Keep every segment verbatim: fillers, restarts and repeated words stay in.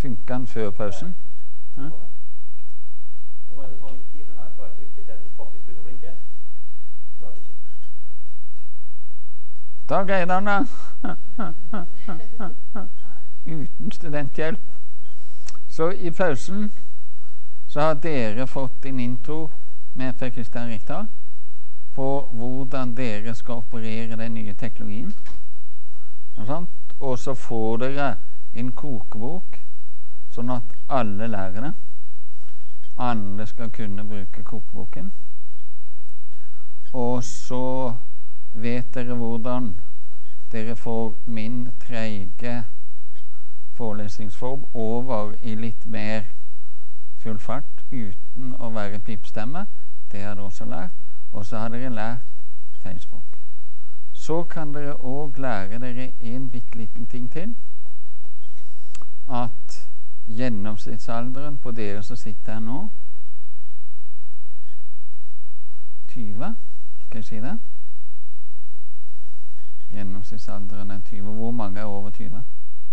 Funker den før pausen? Ja? Det var det tar litt tid, skjønner jeg, fra jeg trykker til den faktisk begynner å blinke. Da er det ikke. Da greide han det. Uten studenthjelp. Så i pausen så har dere fått en intro med Per Kristian Rikdal på hvordan dere skal operere den nye teknologien. Og så får dere en kokebok, sånn at alle lærer det. Alle skal kunne bruke kokeboken. Og så vet dere hvordan dere får min treige forelesningsform over i litt mer full fart, uten å være pipstemme. Det har dere også lært. Og så har dere lært Facebook. Så kan dere også lære dere en bitteliten ting til. At gjennomsnittsalderen på dere som sitter her nå tyve, skal jeg si det? Gjennomsnittsalderen er tyve. Hvor mange er over tyve?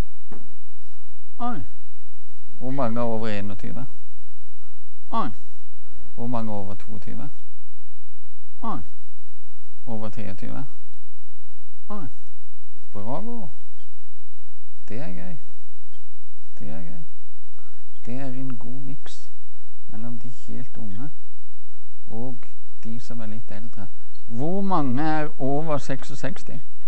Oi. Hvor mange er over enogtyve? Oi. Hvor mange er over toogtyve? Oi. Over treogtyve? Oi. Bravo. Det er gøy. Det er gøy. Det er en god miks mellom de helt unge og de som er litt eldre. Hvor mange er over seksogseksti?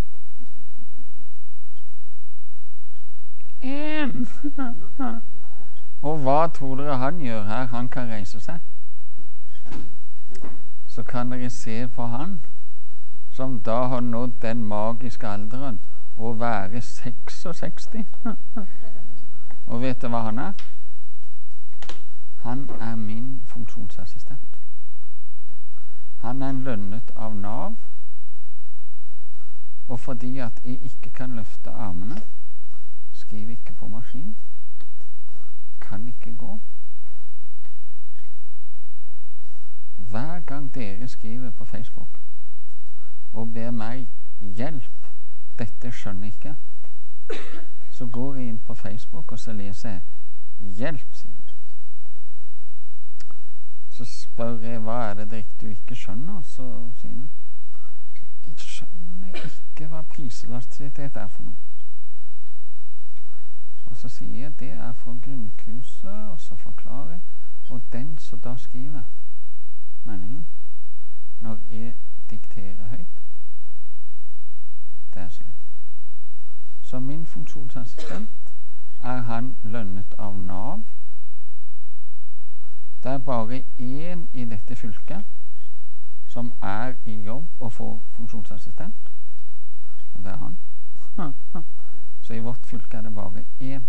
En! Og hva tror dere han gjør her? Han kan reise seg. Så kan dere se på han, som da har nådd den magiske alderen å være seksogseksti. Og vet du hva han er? Han er min funksjonsassistent. Han er lønnet av Nav, og fordi at jeg ikke kan løfte armene, skriver ikke på maskin, kan ikke gå. Hver gang dere skriver på Facebook og ber meg hjelp, dette skjønner jeg ikke, så går jeg inn på Facebook og så leser jeg hjelp, sier jeg. Så spør jeg, hva er det dere du ikke skjønner? Så sier han, jeg skjønner ikke hva priselastisitet er for noe. Og så sier jeg, det er for grunnkurset, og så forklarer jeg, og den som da skriver meldingen, når jeg dikterer høyt, det er Svein. Så min funksjonsassistent er han lønnet av Nav. Det er bare én i dette fylket som er i jobb og får funksjonsassistent, og det er han. Så i vårt fylke er det bare én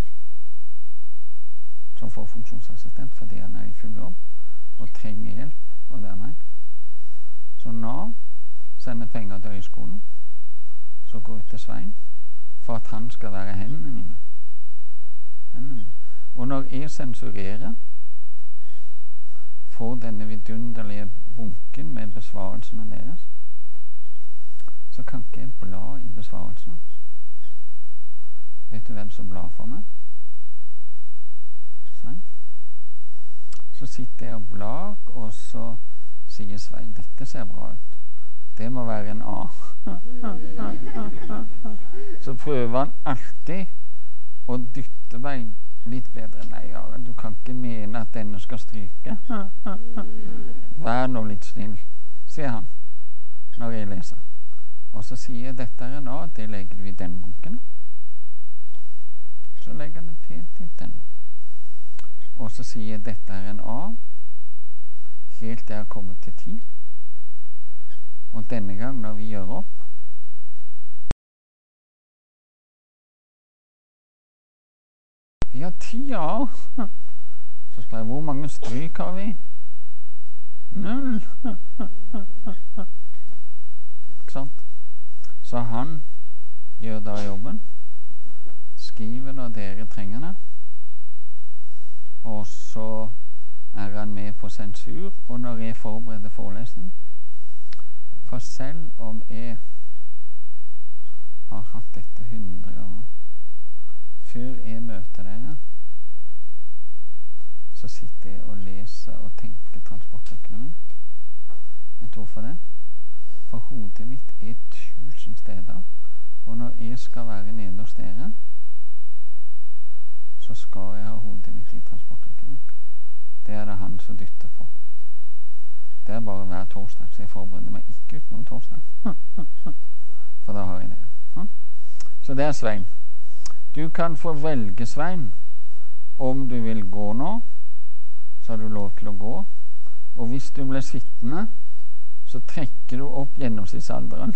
som får funksjonsassistent fordi han er i full jobb og trenger hjelp, og det er meg. Så Nav sender penger til høyskolen, så går ut til Svein for at han skal være hendene mine. Hendene mine. Og når jeg sensurerer, får denne vidunderlige bunken med besvarelsene deres, så kan ikke jeg bla i besvarelsene. Vet du hvem som blar for meg? Svein. Så sitter jeg og blar, og så sier Svein, dette ser bra ut. Det må være en A. Så prøver han alltid å dytte meg litt bedre. Nei, Jarl, du kan ikke mene at denne skal stryke. Vær nå litt snill, sier han når jeg leser. Og så sier jeg, dette er en A, det legger du i den bunken. Så legger han det pent i den. Og så sier jeg, dette er en A, helt til jeg har kommet til ti. Og denne gang når vi gjør opp, vi har ti A. Så spør jeg, hvor mange stryk har vi? Null. Ikke sant? Så han gjør da jobben, skriver når dere trenger det, og så er han med på sensur, og når jeg forbereder forelesning, for selv om jeg har hatt dette hundre ganger, før jeg møter dere, så sitter jeg og leser og tenker transportøkonomi. Vet du hvorfor det? For hodet mitt er tusen steder, og når jeg skal være nede hos dere, så skal jeg ha hodet mitt i transportøkonomi. Det er det han som dytter på. Det er bare hver torsdag, så jeg forbereder meg ikke utenom torsdag. For da har jeg det. Så det er Svein. Du kan få velge, Svein, om du vil gå nå, så har du lov til å gå. Og hvis du blir sittende, så trekker du opp gjennomsnittsalderen.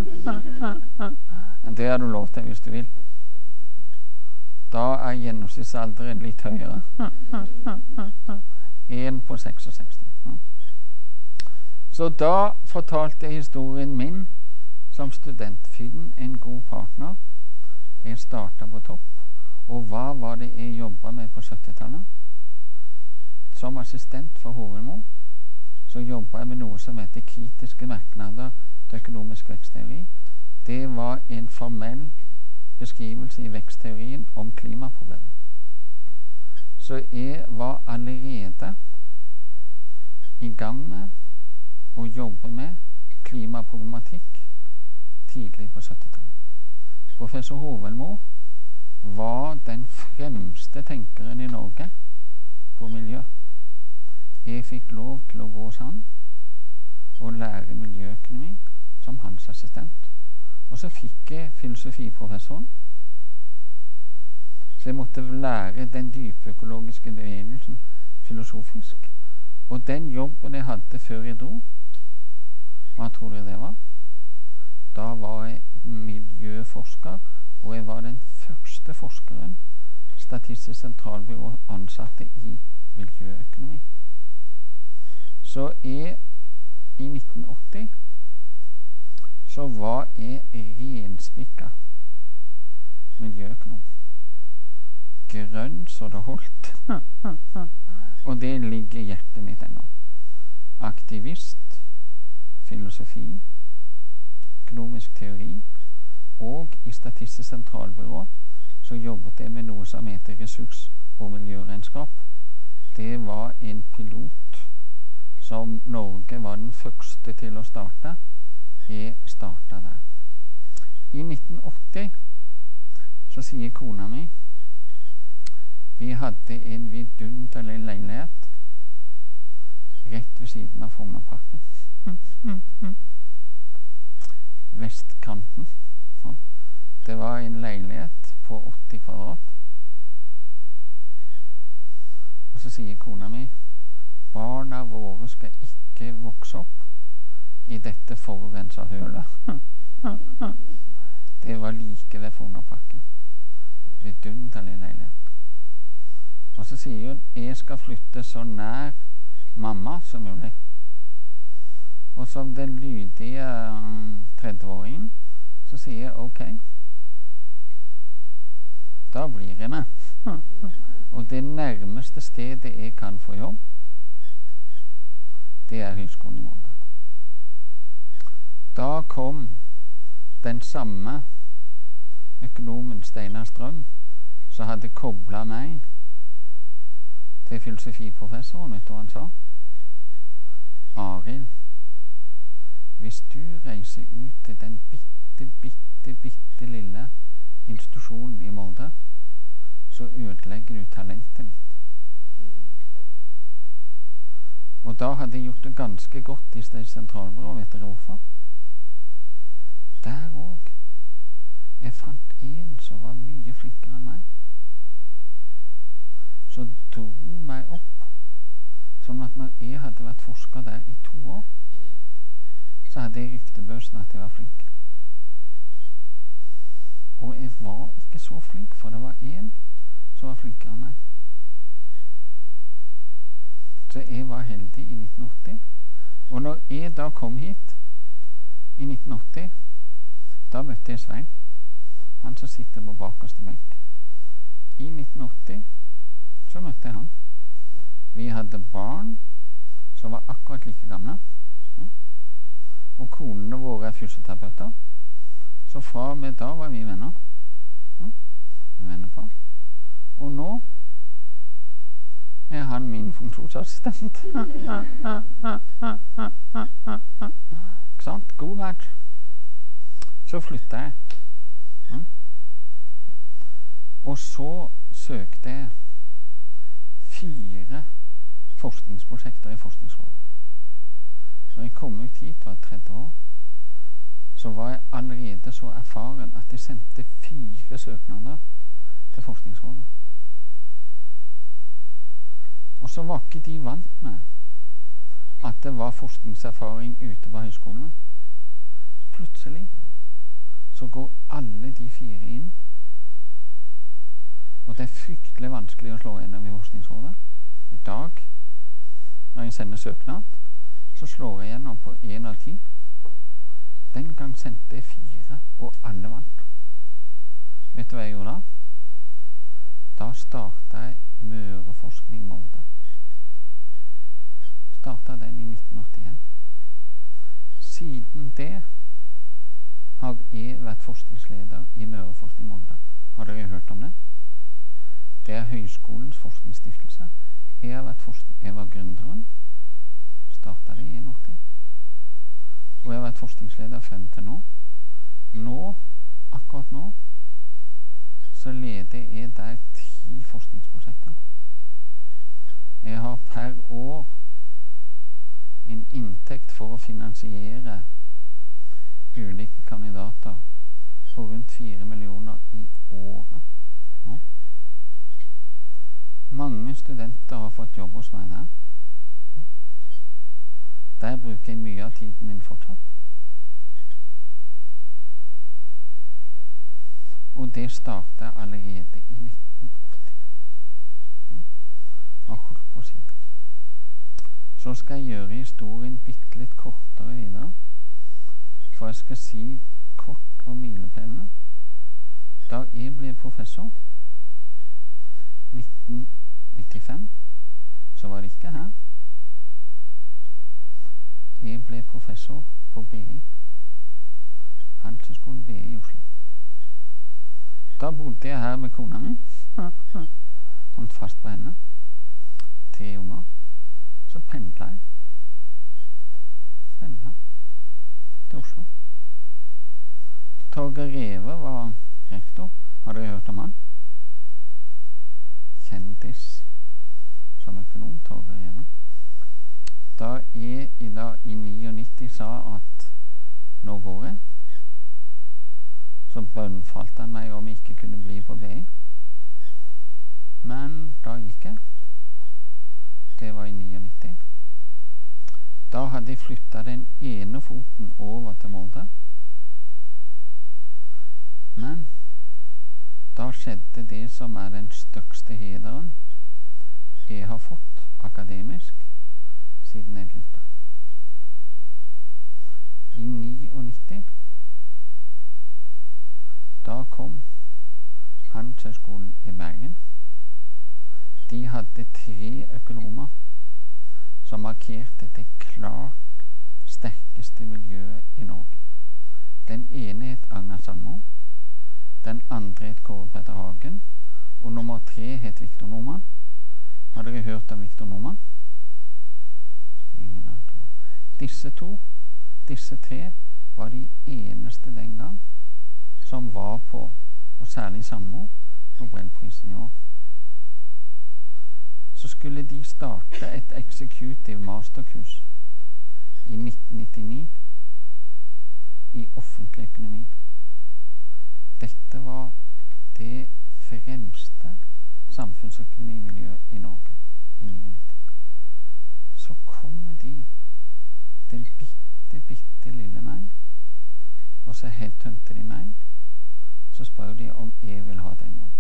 Det har du lov til hvis du vil. Da er gjennomsnittsalderen litt høyere. En på seksogseksti. Så da fortalte jeg historien min som student. Finn en god partner. Jeg startet på topp. Og hva var det jeg jobbet med på syttitallet? Som assistent for Hovedmo så jobbet jeg med noe som heter kritiske merknader til økonomisk vekstteori. Det var en formell beskrivelse i vekstteorien om klimaproblemer. Så jeg var allerede i gang med å jobbe med klimaproblematikk tidlig på syttitallet. Professor Hovedmo var den fremste tenkeren i Norge på miljø. Jeg fikk lov til å gå hos han og lære miljøøkonomi som hans assistent. Og så fikk jeg filosofiprofessoren. Så jeg måtte lære den dype økologiske bevegelsen filosofisk. Og den jobben jeg hadde før jeg dro, hva tror dere det var? Da var jeg miljøforsker, og jeg var den første forskeren Statistisk sentralbyrå ansatte i miljøøkonomi. Så jeg, i nitten åtti, så var jeg renspikka miljøøkonom. Grønn så det holdt. Og det ligger i hjertet mitt ennå. Aktivist, filosofi, økonomisk teori, og i Statistisk sentralbyrå så jobbet jeg med noe som heter ressurs- og miljøregnskap. Det var en pilot som Norge var den første til å starte. Jeg startet der. I nitten åtti så sier kona mi vi hadde en vidunderlig leilighet rett ved siden av Frognerparken. Vestkanten. Det var en leilighet på åtti kvadrat. Og så sier kona mi barna våre skal ikke vokse opp i dette forurenset hølet. Det var like ved Frognerparken. Vidunderlig leilighet. Og så sier hun jeg skal flytte så nær mamma som mulig. Og som den lydige trettiåringen så sier jeg ok. Da blir jeg med. Og det nærmeste stedet jeg kan få jobb, det er Høgskolen i Molde. Da kom den samme økonomen Steinar Strøm, som hadde koblet meg til filosofiprofessoren, vet du hva han sa? Arild, hvis du reiser ut til den bitte, bitte, bitte lille institusjonen i Molde, så ødelegger du talentet mitt. Og da hadde jeg gjort det ganske godt i Statistisk sentralbyrå, vet dere hvorfor? Der også. Jeg fant en som var mye flinkere enn meg. Så dro meg opp, sånn at når jeg hadde vært forsker der i to år, så hadde jeg ryktebøsen at jeg var flink. Og jeg var ikke så flink, for det var en som var flinkere enn meg. Så jeg var heldig i nitten åtti. Og når jeg da kom hit i nitten åtti, da møtte jeg Svein, han som sitter på bakerste benk. I nitten åtti så møtte jeg han. Vi hadde barn som var akkurat like gamle. Og konene våre er fysioterapeuter. Så fra og med da var vi venner. Ja, vi venner på. Og nå jeg han min funksjonsassistent. Ikke sant? God match. Så flyttet jeg. Mm. Og så søkte jeg fire forskningsprosjekter i Forskningsrådet. Når jeg kom ut hit, var tretti år, så var jeg allerede så erfaren at jeg sendte fire søknader til Forskningsrådet. Og så var ikke de vant med at det var forskningserfaring ute på høyskolene. Plutselig så går alle de fire inn. Og det er fryktelig vanskelig å slå gjennom i Forskningsrådet. I dag, når jeg sender søknad, så slår jeg gjennom på en av ti. Den gang sendte jeg fire, og alle vant. Vet du hva jeg gjorde da? Da startet jeg Møreforskning Molde. Startet den i nitten åttien. Siden det har jeg vært forskningsleder i Møreforskning Molde. Har dere hørt om det? Det er Høyskolens forskningsstiftelse. Jeg, har vært forskning, jeg var gründeren. Startet det i åttien. Og jeg har vært forskningsleder frem til nå. Nå, akkurat nå, så leder jeg der ti forskningsprosjekter. Jeg har per år en inntekt for å finansiere ulike kandidater på rundt fire millioner i året nå. Mange studenter har fått jobb hos meg her. Der bruker jeg mye av tiden min fortsatt. Og det startet allerede i nitten åtti. Jeg har holdt på siden. Så skal jeg gjøre historien bitte litt kortere videre. For jeg skal si kort om milepælene. Da jeg ble professor nitten nittifem, så var det ikke her. Jeg ble professor på B I. Handelshøyskolen B I i Oslo. Da bodde jeg her med kona mi. Holdt fast på henne. Tre unger. Så pendlet jeg. Pendlet til Oslo. Torger Reve var rektor. Har dere hørt om han? Kjendis som økonom, Torger Reve. Da jeg i dag i nittioni sa at nå går jeg, så bønnfalt han meg om jeg ikke kunne bli på B I. Men da gikk jeg. Det var i nittioni. Da hadde jeg flyttet den ene foten over til Molde. Men da skjedde det som er den største hederen jeg har fått akademisk siden jeg begynte. I nittioni, da kom Handelshøyskolen i Bergen. De hadde tre økonomer som markerte det klart sterkeste miljøet i Norge. Den ene het Agnar Sandmo, den andre het Kåre Petter Hagen, og nummer tre het Victor Norman. Har dere hørt om Victor Norman? Ingen har hørt om ham. Disse to, disse tre, var de eneste den gang som var på, og særlig Sandmo, Nobelprisen i år. Så skulle de starte et executive masterkurs i nitten nittini i offentlig økonomi. Dette var det fremste samfunnsøkonomimiljøet i Norge i nittioni. Så kommer de, den bitte, bitte lille meg, og så headhunter de meg, så spør de om jeg vil ha den jobben.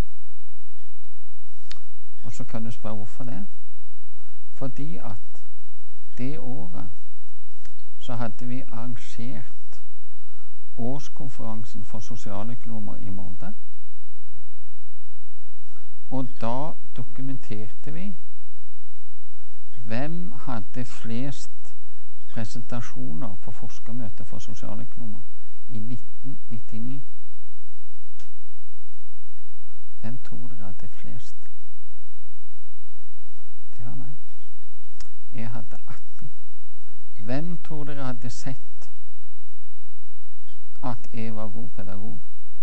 Og så kan du spørre hvorfor det. Fordi at det året så hadde vi arrangert årskonferansen for sosialøkonomer i Molde. Og da dokumenterte vi hvem hadde flest presentasjoner på forskermøter for sosialøkonomer i nitten nittini. Hvem tror dere hadde flest? Det var meg. hadde sett at jeg var god pedagog,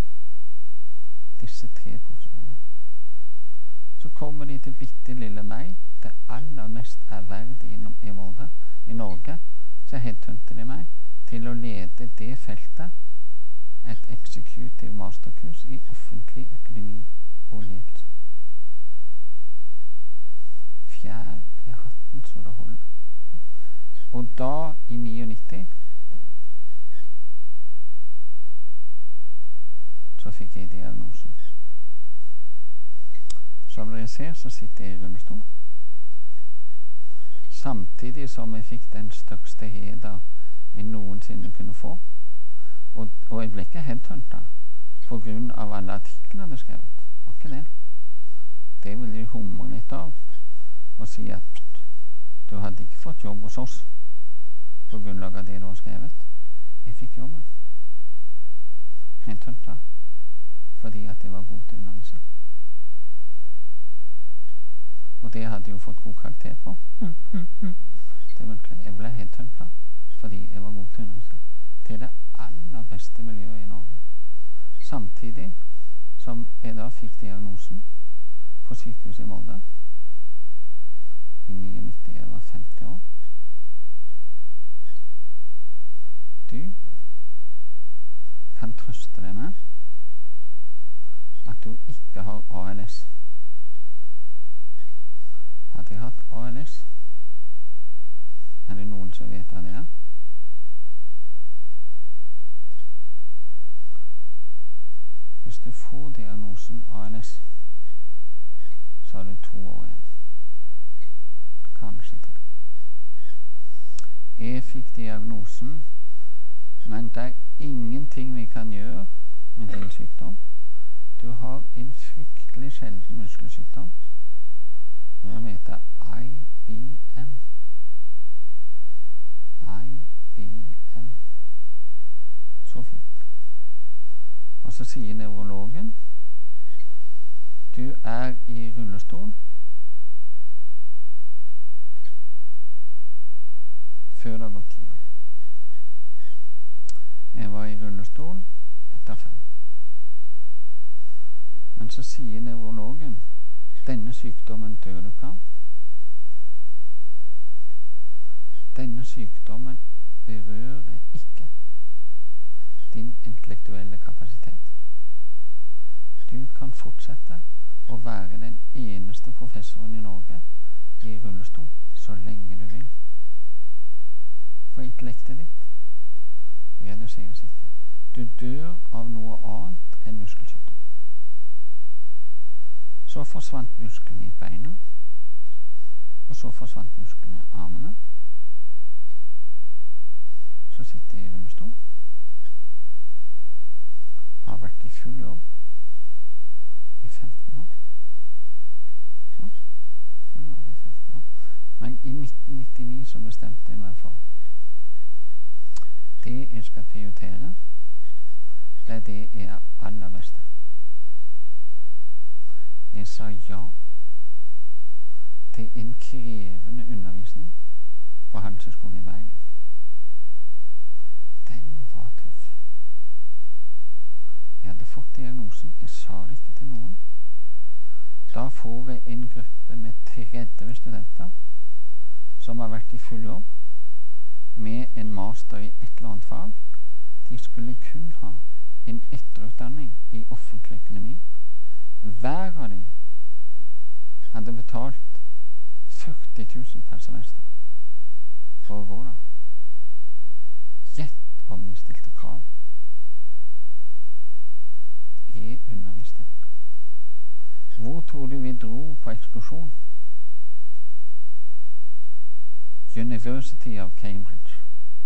disse tre profesjoner, så kommer de til bitte lille meg, det aller mest ærverdige i, Molde, i Norge, så headhunter de meg til å lede det feltet, et executive masterkurs i offentlig økonomi og ledelse. Fjær i hatten så det holder. Og da, i nittini, så fikk jeg diagnosen. Som dere ser, så sitter jeg i rullestol. Samtidig som jeg fikk den største heder jeg noensinne kunne få. Og, og jeg ble ikke headhuntet på grunn av alle artiklene jeg hadde skrevet. Det var ikke det. Det ville de humre litt av og si at pst, du hadde ikke fått jobb hos oss på grunnlag av det du har skrevet. Jeg fikk jobben. Headhuntet fordi at jeg var god til å undervise. Og det hadde jeg jo fått god karakter på. Mm, mm, mm. Det var, jeg ble headhuntet fordi jeg var god til å undervise. Til det aller beste miljøet i Norge. Samtidig som jeg da fikk diagnosen på sykehuset i Molde i nittini, jeg var femti år. Du kan trøste deg med at du ikke har A L S. Hadde jeg hatt A L S, er det noen som vet hva det er? Hvis du får diagnosen A L S, så har du to år igjen. Kanskje tre. Jeg fikk diagnosen, men det er ingenting vi kan gjøre med din sykdom. Du har en fryktelig sjelden muskelsykdom. Den heter I B M. I B M. Så fint. Og så sier nevrologen, du er i rullestol før det har gått ti år. Jeg var i rullestol etter fem. Men så sier nevrologen, denne sykdommen dør du ikke av. Denne sykdommen berører ikke din intellektuelle kapasitet. Du kan fortsette å være den eneste professoren i Norge i rullestol så lenge du vil. For intellektet ditt reduseres ikke. Du dør av noe annet enn muskelsykdom. Så forsvant musklene i beina, og så forsvant musklene i armene. Så sitter jeg i rullestol. Har vært i full jobb i femten år. Ja, full jobb i femten år. Men i nitten nittini så bestemte jeg meg for det jeg skal prioritere, det er det jeg er aller beste. Jeg sa ja til en krevende undervisning på Handelshøyskolen i Bergen. Den var tøff. Jeg hadde fått diagnosen, jeg sa det ikke til noen. Da får jeg en gruppe med tretti studenter som har vært i full jobb med en master i et eller annet fag. De skulle kun ha en etterutdanning i offentlig økonomi. Hver av de hadde betalt førti tusen per semester for å gå da. Gjett om de stilte krav. Jeg underviste dem. Hvor tror du vi dro på ekskursjon? University of Cambridge.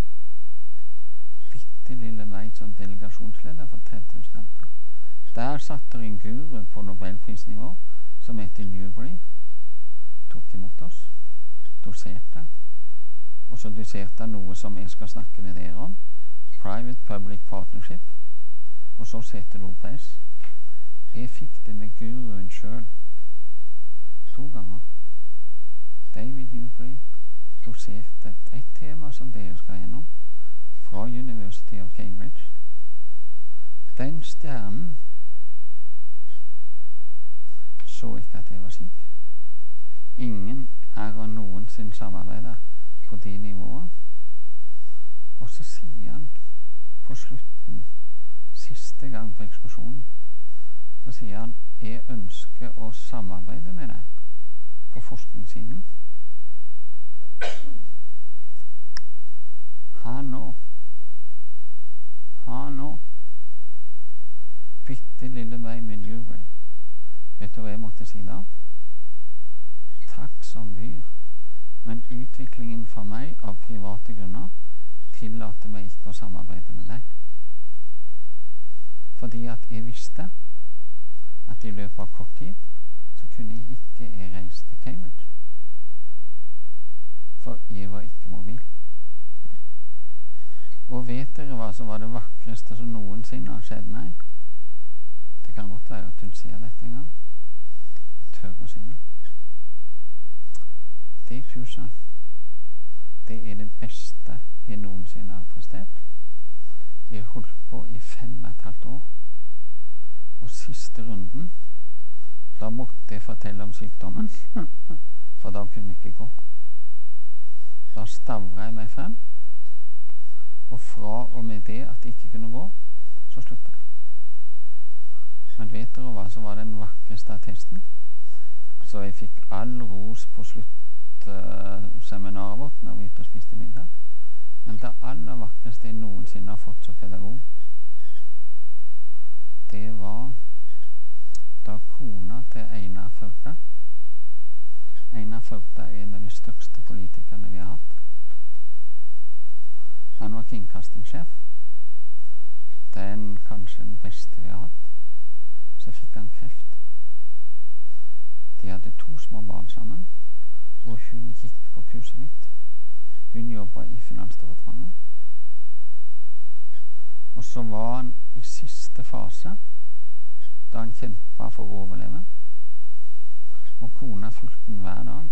Bitte lille meg som delegasjonsleder for tretti studenter. Der satt det en guru på Nobelprisnivå som heter Newbery. Tok imot oss, doserte, og så doserte noe som jeg skal snakke med dere om. Private Public Partnership, og så heter det O P S. Jeg fikk det med guruen selv to ganger. David Newbery doserte et tema som dere skal gjennom, fra University of Cambridge. Den stjernen så ikke at jeg var syk. Ingen her og noensinne samarbeider på det nivået. Og så sier han på slutten, siste gang på ekskursjonen, så sier han, jeg ønsker å samarbeide med deg på forskningssiden. Ha nå. Ha nå. Bitte lille meg med Newbury. Vet du hva jeg måtte si da? Takk som byr, men utviklingen for meg av private grunner tillater meg ikke å samarbeide med deg. Fordi at jeg visste at i løpet av kort tid så kunne jeg ikke jeg reise til Cambridge. For jeg var ikke mobil. Og vet dere hva som var det vakreste som noensinne har skjedd meg? Det kan godt være at hun ser dette en gang. Tør å si det. Det kurset, det er det beste jeg noensinne har prestert. Jeg holdt på i fem og et halvt år. Og siste runden, da måtte jeg fortelle om sykdommen, for da kunne jeg ikke gå. Da stavret jeg meg frem, og fra og med det at jeg ikke kunne gå, så sluttet jeg. Men vet dere hva som var den vakreste attesten? Så jeg fikk all ros på sluttseminaret vårt når vi ute og spiste middag. Men det aller vakreste jeg noensinne har fått som pedagog, det var da kona til Einar Førde. Einar Førde er en av de største politikerne vi har hatt. Han var kringkastingssjef. Den kanskje den beste vi har hatt. Så fikk han kreft. De hadde to små barn sammen, og hun gikk på kurset mitt. Hun jobbet i Finansdepartementet. Og så var han i siste fase, da han kjempet for å overleve. Og kona fulgte den hver dag.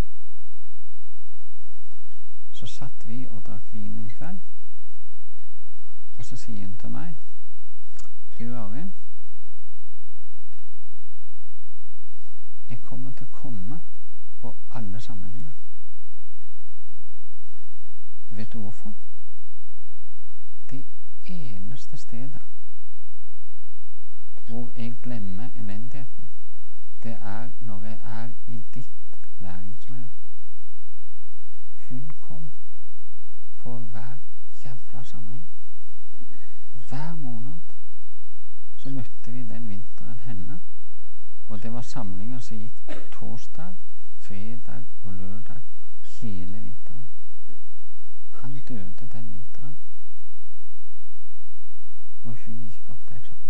Så satt vi og drakk vin en kveld. Og så sier han til meg, du Arild, jeg kommer til å komme på alle sammenhengene. Vet du hvorfor? Det eneste stedet hvor jeg glemmer elendigheten, det er når jeg er i ditt læringsmiljø. Hun kom på hver jævla sammenheng. Hver måned så møtte vi den vinteren henne, og det var samlinger som gikk torsdag, fredag og lørdag hele vinteren. Han døde den vinteren, og hun gikk opp til eksamen.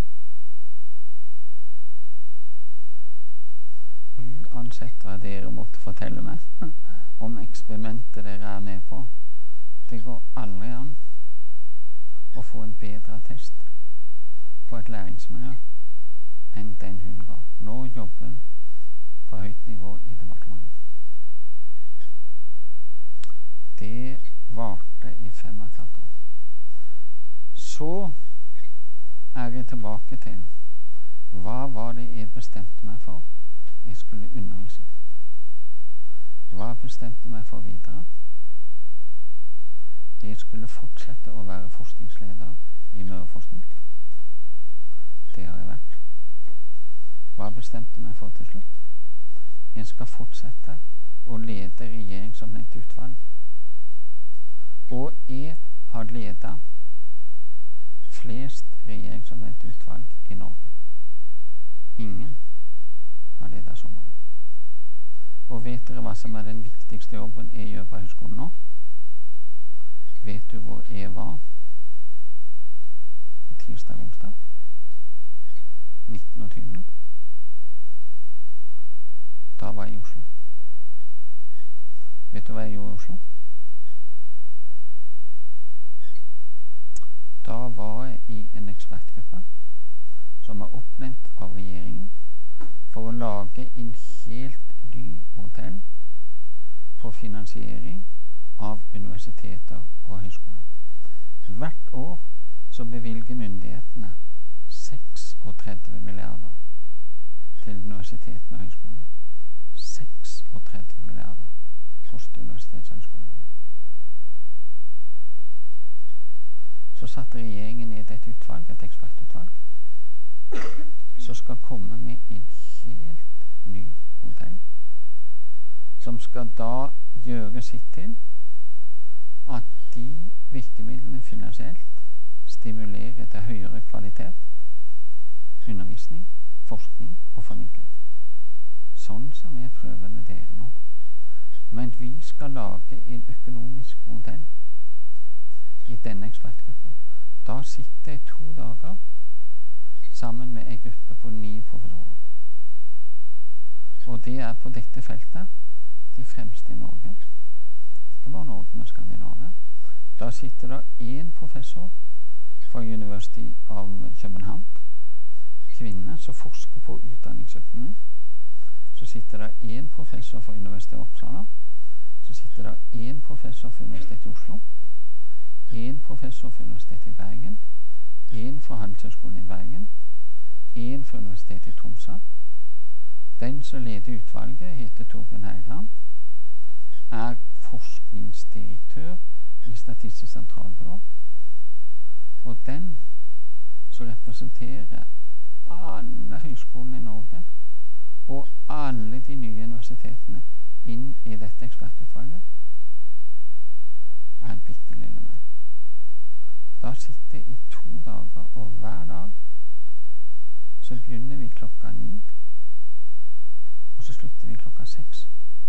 Uansett hva dere måtte fortelle meg om eksperimentet dere er med på, det går aldri an å få en bedre test på et læringsmiljø enn den hun ga. Nå jobber hun på høyt nivå i departementet. Det varte i fem og et halvt år. Så er jeg tilbake til hva var det jeg bestemte meg for jeg skulle undervise. Hva bestemte meg for videre? Jeg skulle fortsette å være forskningsleder i Møreforskning. Det har jeg vært. Hva bestemte meg for til slutt? Jeg skal fortsette å lede regjeringsoppnevnt utvalg. Og jeg har ledet flest regjeringsoppnevnt utvalg i Norge. Ingen har ledet så mange. Og vet dere hva som er den viktigste jobben jeg gjør på høyskolen nå? Vet du hvor jeg var tirsdag og onsdag? nittende og tyvende Da var jeg i Oslo. Vet du hva jeg gjorde i Oslo? Da var jeg i en ekspertgruppe som er oppnevnt av regjeringen for å lage en helt ny modell for finansiering av universiteter og høyskoler. hvert år så bevilger myndighetene seksogtredve milliarder til universitetene og høyskolene. seksogtredve milliarder koster universitets- og høyskolene. Så satte regjeringen ned et utvalg, et ekspertutvalg, som skal komme med en helt ny modell, som skal da gjøre sitt til at de virkemidlene finansielt stimulerer til høyere kvalitet, undervisning, forskning og formidling. Sånn som er prøvene dere nå. Men vi skal lage en økonomisk modell i denne ekspertgruppen. Da sitter jeg to dager sammen med en gruppe på ni professorer. Og det er på dette feltet de fremste i Norge. Ikke bare Norge, men Skandinavia. Da sitter det en professor fra University of København, kvinne som forsker på utdanningsøkonomi. Så sitter det en professor fra Universitetet i Uppsala. Så sitter det en professor fra Universitetet i Oslo. En professor fra Universitetet i Bergen. En fra Handelshøyskolen i Bergen. En fra Universitetet i Tromsø. Den som leder utvalget, heter Torbjørn Hægeland, er forskningsdirektør i Statistisk sentralbyrå. Og den som representerer alle høyskolene i Norge og alle de nye universitetene inn i dette ekspertutvalget, er en bitte lille meg. Da sitter jeg i to dager, og hver dag så begynner vi klokka ni, og så slutter vi klokka seks.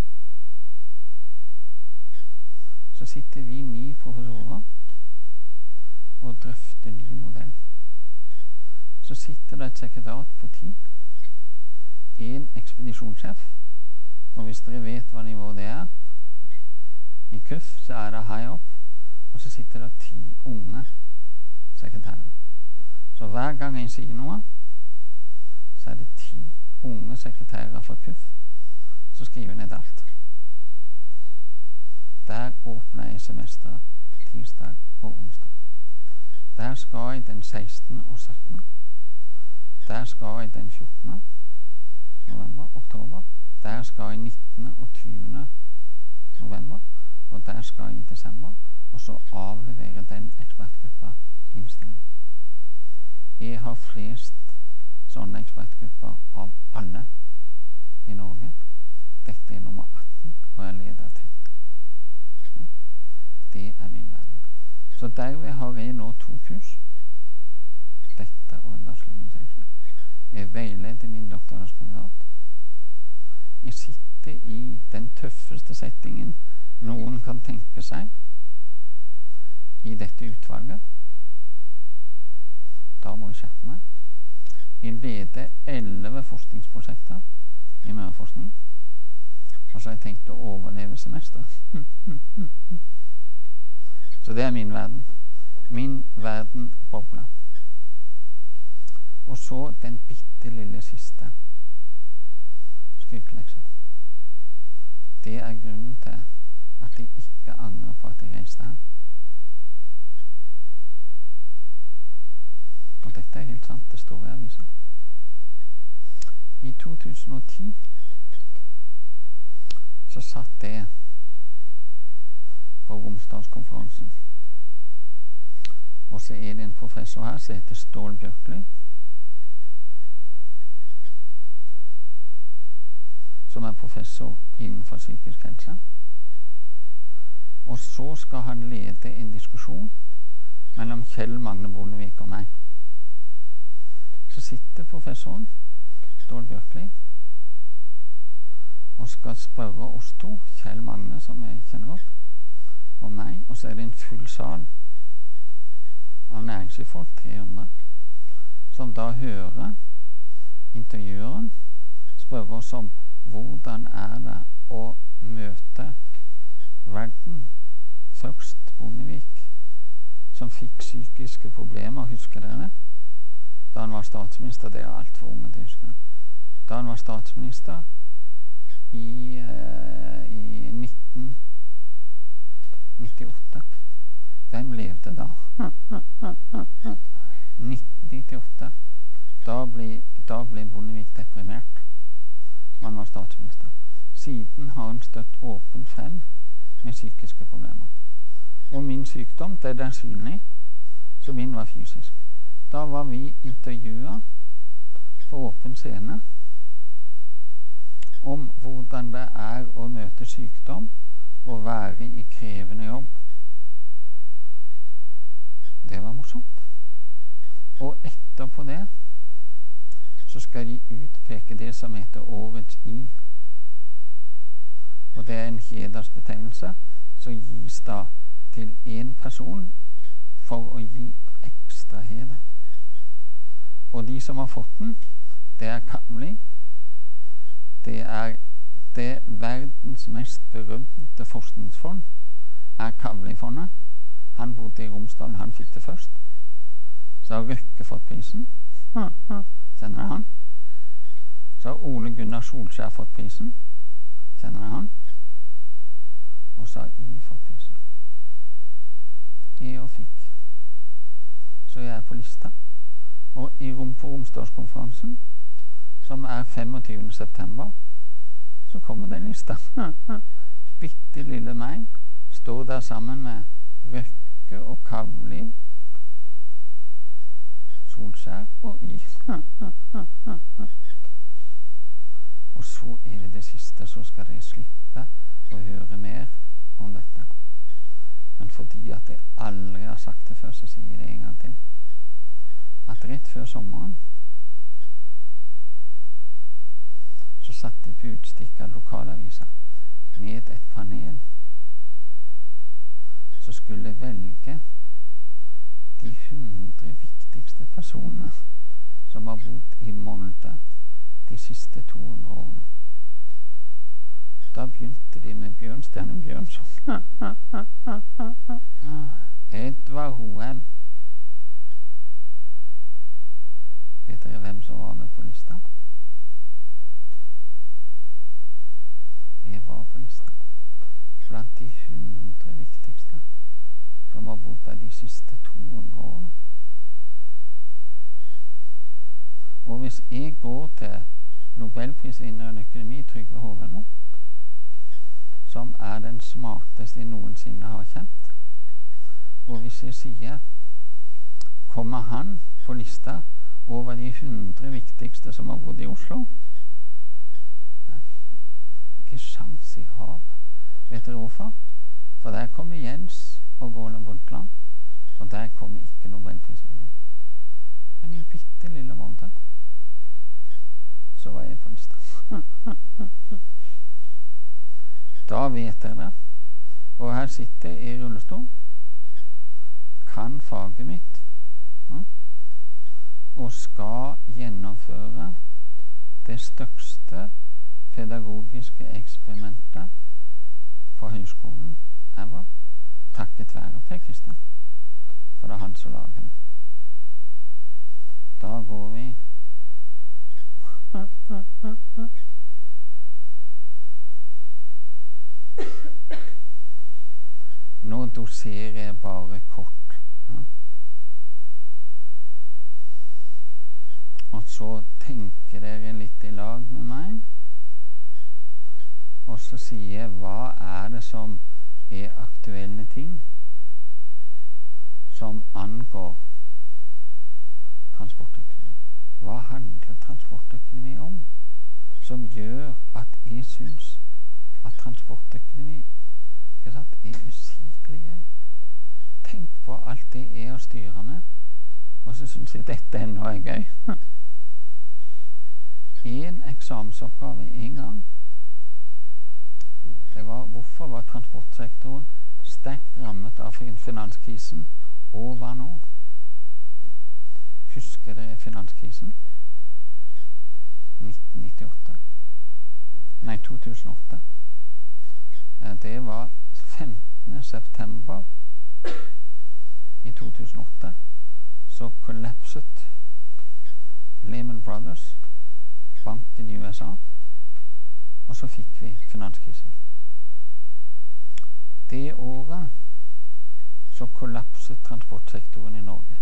Så sitter vi ni professorer og drøfter ny modell. Så sitter det et sekretariat på ti, en ekspedisjonssjef, og hvis dere vet hva nivå det er, i K U F så er det high up, og så sitter det ti unge sekretærer. Så hver gang jeg sier noe, så er det ti unge sekretærer fra K U F som skriver ned alt. Der åpner jeg semesteret tirsdag og onsdag. Der skal jeg den sekstende og syttende. Der skal jeg den fjortende november, oktober. Der skal jeg nittende og tyvende november. Og der skal jeg i desember. Og så avlevere den ekspertgruppa innstilling. Jeg har flest sånne ekspertgrupper av alle i Norge. Dette er nummer atten, og jeg leder tretten. Det er min verden. Så derved har jeg nå to kurs. Dette og en bachelor. Jeg veileder min doktorgradskandidat. Jeg sitter i den tøffeste settingen noen kan tenke seg i dette utvalget. Da må jeg skjerpe meg. Jeg leder elleve forskningsprosjekter i Møreforskning. Og så har jeg tenkt å overleve semester. Så det er min verden. Min verden bobler. Og så den bitte lille siste skryteleksa. Det er grunnen til at jeg ikke angrer på at jeg reiste her. Og dette er helt sant, det står i avisen. I to tusen og ti så satt jeg på Romsdalskonferansen. Og så er det en professor her som heter Stål Bjørkli, som er professor innenfor psykisk helse. Og så skal han lede en diskusjon mellom Kjell Magne Bondevik og meg. Så sitter professoren, Stål Bjørkli, og skal spørre oss to, Kjell Magne, som jeg kjenner godt, og meg, og så er det en full sal av næringslivsfolk, tre hundre, som da hører intervjueren spørre oss om hvordan er det å møte verden. Først Bondevik, som fikk psykiske problemer, husker dere? Da han var statsminister, det er alt for unge til å huske det. Da han var statsminister i, uh, i nitten nittiåtte. Hvem levde skjedde da? nitten nittiåtte. Da ble, da ble Bondevik deprimert. Han var statsminister. Siden har han støtt åpent frem med psykiske problemer. Og min sykdom, det er synlig, så min var fysisk. Da var vi intervjuet på åpen scene om hvordan det er å møte sykdom og være i krevende jobb. Det var morsomt. Og etterpå det så skal de utpeke det som heter Årets I. Og det er en hedersbetegnelse som gis da til en person for å gi ekstra heder. Og de som har fått den, det er Kavli. Det er det verdens mest berømte forskningsfond er Kavli-fondet. Han bodde i Romsdal, han fikk det først. Så har Røkke fått prisen. Kjenner jeg han? Så har Ole Gunnar Solskjær fått prisen. Kjenner jeg han? Og så har I fått prisen. I og fikk. Så jeg er på lista. Og i rom for Romsdalskonferansen, som er femogtyvende september, så kommer den lista. Bitte lille meg står der sammen med Røkke og Kavli, Solskjær og I. Og så er det det siste, så skal dere slippe å høre mer om dette. Men fordi at jeg aldri har sagt det før, så sier jeg det en gang til. At rett før sommeren så satte på utstikk av lokalaviser ned et panel som skulle velge de hundre viktigste personene som har bodd i Molde de siste to hundre årene. Da begynte de med Bjørnstjerne Bjørnson. Edvard Hoem. Vet dere hvem som var med på lista? Jeg var på lista blant de hundre viktigste som har bodd der de siste to hundre årene. Og hvis jeg går til Nobelprisvinneren i økonomi, Trygve Hovemo, som er den smarteste jeg noensinne har kjent, og hvis jeg sier kommer han på lista over de hundre viktigste som har bodd i Oslo? Nei. Ikke sjans i havet. Vet dere hvorfor? For der kommer Jens og Gåle Brundtland, og der kommer ikke Nobelprisvinneren. Men i en bitte lille måned så var jeg på lista. Da vet dere det. Og her sitter jeg i rullestol, kan faget mitt, ja, og skal gjennomføre det største pedagogiske eksperimentet på høyskolen ever, takket være Per Kristian, for det er han som lager det. Da går vi Nå doserer jeg bare kort. Ja. Og så tenker dere litt i lag med meg. Og så sier jeg, hva er det som er aktuelle ting som angår transportøkonomi? Hva handler transportøkonomi om som gjør at jeg synes at transportøkonomi ikke sant, er usigelig gøy? Tenk på alt det er å styre med, og så synes jeg dette ennå er gøy. En eksamensoppgave en gang, det var hvorfor var transportsektoren sterkt rammet av finanskrisen og hva nå? Husker dere finanskrisen? nitten nittiåtte. Nei, to tusen og åtte. Det var femtende september i to tusen og åtte. Så kollapset Lehman Brothers, banken i U S A, og så fikk vi finanskrisen. Det året så kollapset transportsektoren i Norge.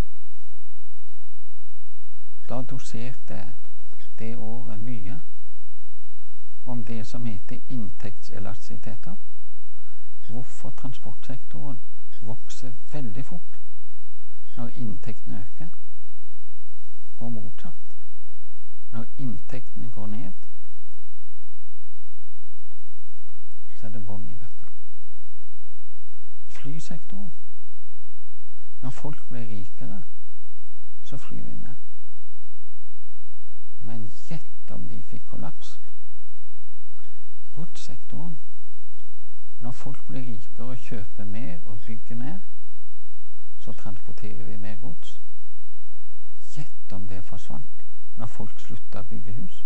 Da doserte jeg det året mye om det som heter inntektselastisiteter. Hvorfor transportsektoren vokser veldig fort når inntektene øker, og motsatt. Når inntektene går ned, så er det bånd i bøtta. Flysektoren. Når folk blir rikere, så flyr vi mer. Men gjett om de fikk kollaps. Godssektoren. Når folk blir rikere og kjøper mer og bygger mer, så transporterer vi mer gods. Gjett om det forsvant når folk sluttet å bygge hus.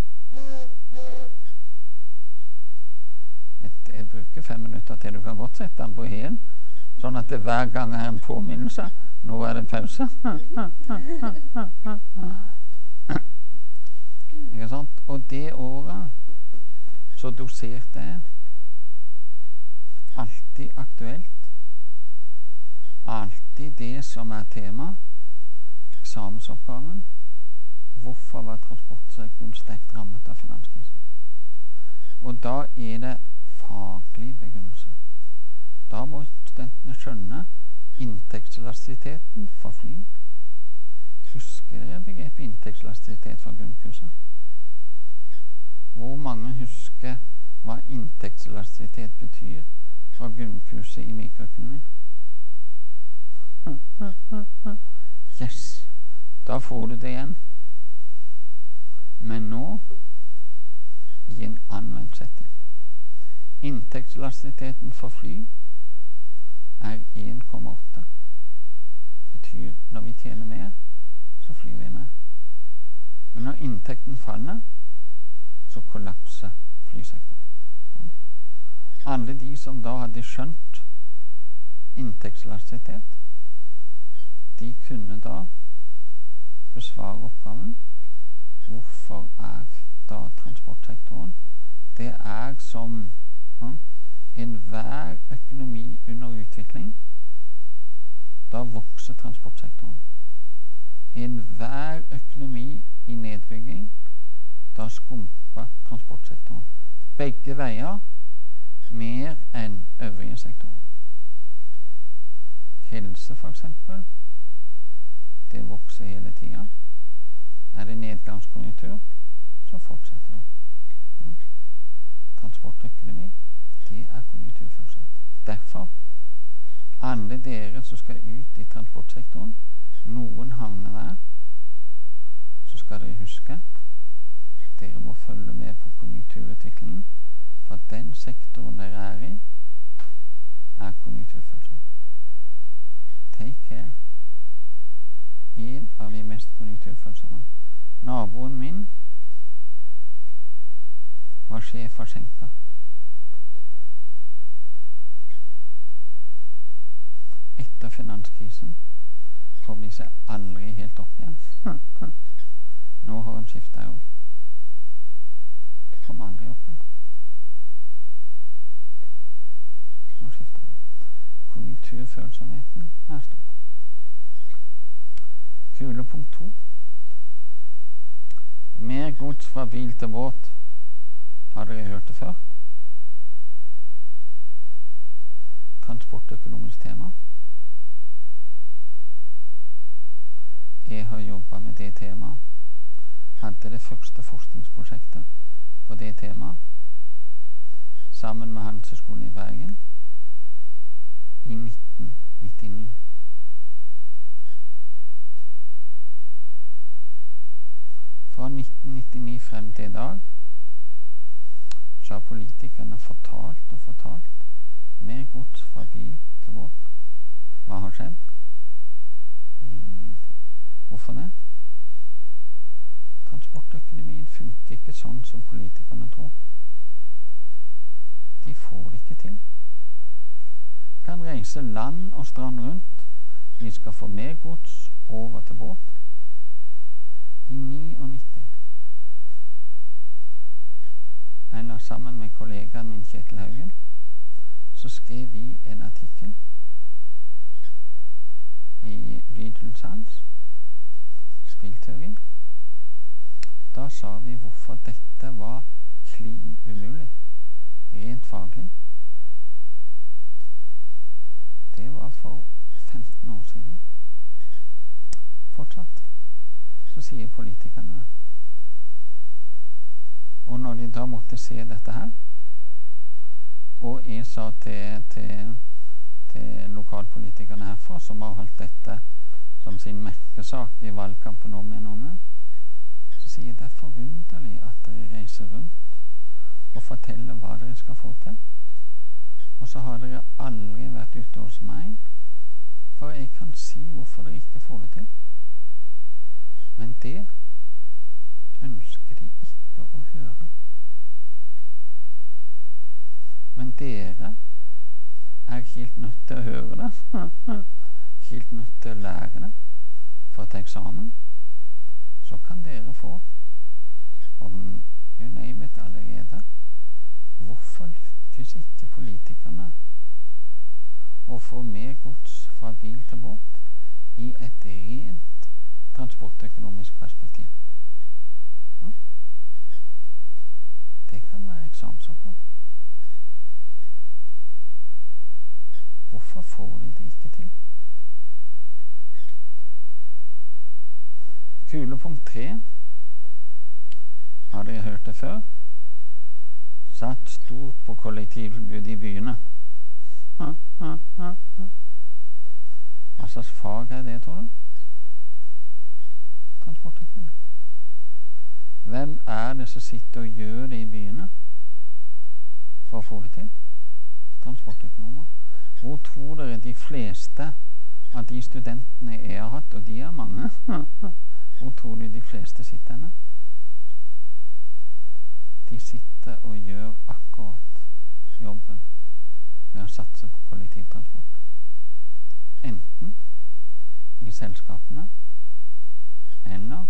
Et, jeg bruker fem minutter til. Du kan godt sette den på hel, sånn at det hver gang er en påminnelse. Nå er det pause. Ikke sant? Og det året så doserte jeg alltid aktuelt, alltid det som er tema, eksamensoppgaven. Hvorfor var transportsektoren sterkt rammet av finanskrisen? Og da er det faglig begrunnelse. Da må studentene skjønne inntektselastisiteten for fly. Husker dere begrepet inntektselastisitet fra grunnkurset? Hvor mange husker hva inntektselastisitet betyr fra grunnkurset i mikroøkonomi? Yes, da får du det igjen. Men nå i en anvendt setting. Inntektselastisiteten for fly er en komma åtte. Betyr når vi tjener mer, så flyr vi mer. Men når inntekten faller, så kollapser flysektoren. Alle de som da hadde skjønt inntektselastisitet, de kunne da besvare oppgaven. Hvorfor er da transportsektoren? Det er som ja, enhver økonomi under utvikling. Da vokser transportsektoren. Enhver økonomi i nedbygging, da skrumper transportsektoren. Begge veier mer enn øvrige sektorer. Helse for eksempel, det vokser hele tiden. Er det nedgangskonjunktur, så fortsetter det. Ja. Transportøkonomi, det er konjunkturfølsomt. Derfor, alle dere som skal ut i transportsektoren, noen havner der, så skal dere huske, dere må følge med på konjunkturutviklingen, for den sektoren dere er i, er konjunkturfølsom. Take care. En av de mest konjunkturfølsomme. Naboen min var sjef for Schenker. Etter finanskrisen kom de seg aldri helt opp igjen. Nå har hun skiftet jobb. Kom aldri opp igjen. Nå skifter hun. Konjunkturfølsomheten er stor. Kulepunkt to. Mer gods fra bil til båt. Har dere hørt det før? Transportøkonomisk tema. Jeg har jobbet med det temaet. Hadde det første forskningsprosjektet på det temaet sammen med Handelshøyskolen i Bergen i nitten nittini. Fra nitten nittini frem til i dag så har politikerne fortalt og fortalt mer gods fra bil til båt. Hva har skjedd? Ingenting. Hvorfor det? Transportøkonomien funker ikke sånn som politikerne tror. De får det ikke til. Kan reise land og strand rundt. Vi skal få mer gods over til båt. I nittini. Eller sammen med kollegaen min Kjetil Haugen, så skrev vi en artikkel i Region Sans, spillteori. Da sa vi hvorfor dette var klin umulig, rent faglig. Det var for femten år siden. Fortsatt så sier politikerne det. Og når de da måtte se dette her, og jeg sa til, til, til lokalpolitikerne herfra, som har holdt dette som sin merkesak i valgkampen om en om en, så sier jeg det er forunderlig at dere reiser rundt og forteller hva dere skal få til. Og så har dere aldri vært ute hos meg, for jeg kan si hvorfor dere ikke får det til. Men det ønsker de ikke å høre. Men dere er helt nødt til å høre det. Helt nødt til å lære det for til eksamen. Så kan dere få, om you name it allerede, hvorfor lykkes ikke politikerne å få mer gods fra bil til båt i et rent transportøkonomisk perspektiv? Ja. Det kan være eksamensoppgave. Hvorfor får de det ikke til? Kulepunkt tre. Har dere hørt det før? Satt stort på kollektivtilbud i byene. Ja, ja, ja, ja. Hva slags fag er det, tror du? Transportøkonomi. Hvem er det som sitter og gjør det i byene for å få det til? Transportøkonomer. Hvor tror dere de fleste av de studentene jeg har hatt, og de er mange, hvor tror du de fleste sitter henne? De sitter og gjør akkurat jobben med å satse på kollektivtransport. Enten i selskapene eller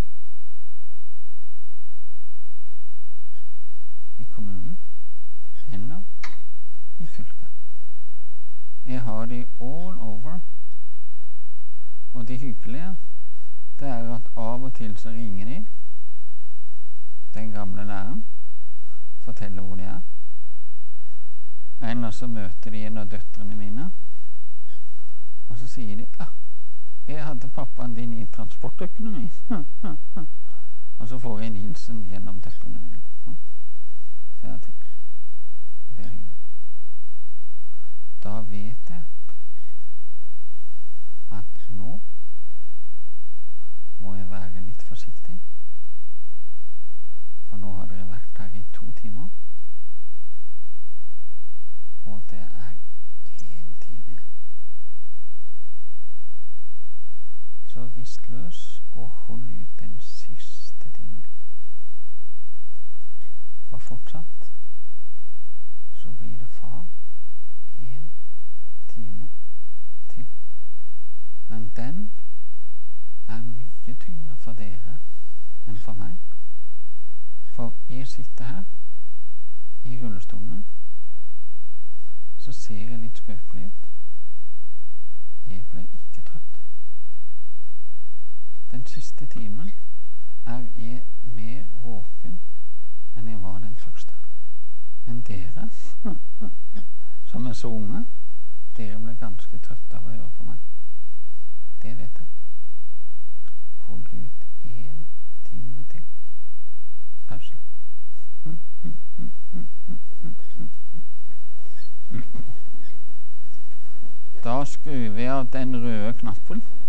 i kommunen eller i fylket. Jeg har de all over, og det hyggelige det er at av og til så ringer de den gamle læreren, forteller hvor de er. Eller så møter de en av døtrene mine, og så sier de ah, jeg hadde pappaen din i transportøkonomi. Og så får jeg en hilsen gjennom døtrene mine. Ferdig. Det er hyggelig. Da vet jeg at nå må jeg være litt forsiktig, for nå har dere vært her i to timer, og det er én time igjen. Så rist løs og hold ut den siste timen. For fortsatt så blir det fag en time til. Men den er mye tyngre for dere enn for meg. For jeg sitter her i rullestolen min, så ser jeg litt skrøpelig ut. Jeg ble ikke trøtt. Den siste timen er jeg mer våken enn jeg var den første. Men dere, som er så unge, dere ble ganske trøtte av å høre på meg. Det vet jeg. Hold ut en time til. Pause. Da skrur vi av den røde knappen.